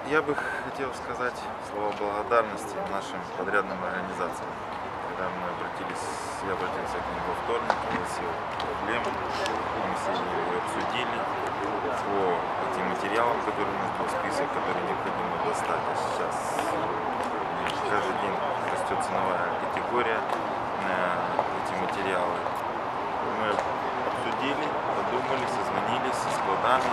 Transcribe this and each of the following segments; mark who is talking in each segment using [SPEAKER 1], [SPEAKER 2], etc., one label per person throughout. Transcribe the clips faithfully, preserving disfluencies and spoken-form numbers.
[SPEAKER 1] Я бы хотел сказать слова благодарности нашим подрядным организациям. Когда мы обратились, я обратился к ним во вторник, пригласил проблемы, мы с ними обсудили по этим материалам, которые у нас был список, которые необходимо достать. А сейчас каждый день растет ценовая категория на эти материалы. Мы обсудили, подумали, созвонились со складами,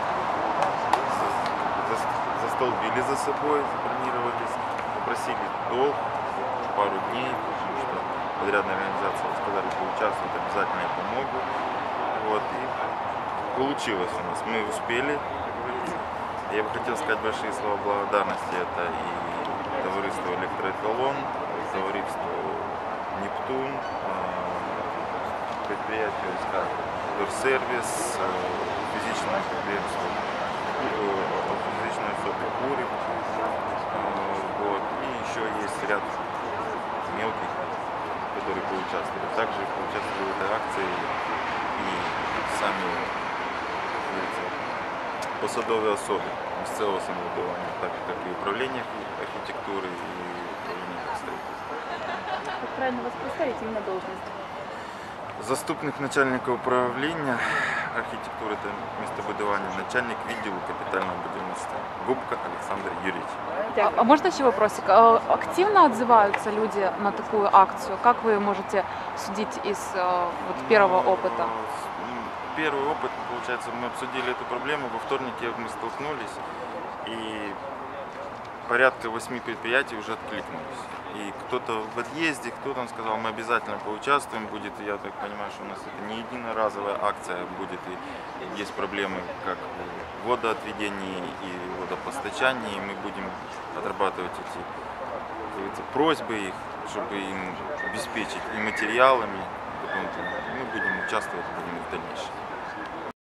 [SPEAKER 1] застолбили за собой, забронировались, попросили долг пару дней, потому что подрядная организация сказали, что участвуют, обязательно я помогу. Вот, и получилось у нас, мы успели. Я бы хотел сказать большие слова благодарности, это и товариство электроэталон, товариство Нептун, предприятие СК Дорсервис, физичное предприятие физичной особи Курик, вот, и еще есть ряд мелких, которые поучаствовали. Также поучаствовали в этой акции и сами посадовые особи місцевого самоврядування, так как и управление архитектуры, и управление строительства.
[SPEAKER 2] Как правильно вас представить именно должность?
[SPEAKER 1] Заступник начальника управління архітектури та містобудування, начальник відділу капітального будівництва. Губка Александр Юрьевич.
[SPEAKER 3] А, а можно еще вопросик? А активно отзываются люди на такую акцию? Как вы можете судить из а, вот, первого опыта?
[SPEAKER 1] Первый опыт, получается, мы обсудили эту проблему, во вторнике мы столкнулись, и порядка восьми предприятий уже откликнулись. И кто-то в отъезде, кто там сказал, мы обязательно поучаствуем, будет, я так понимаю, что у нас это не единоразовая акция, будет и есть проблемы как в водоотведении и водопостачании, и мы будем отрабатывать эти, эти просьбы их, чтобы им обеспечить и материалами, мы будем участвовать будем и в дальнейшем.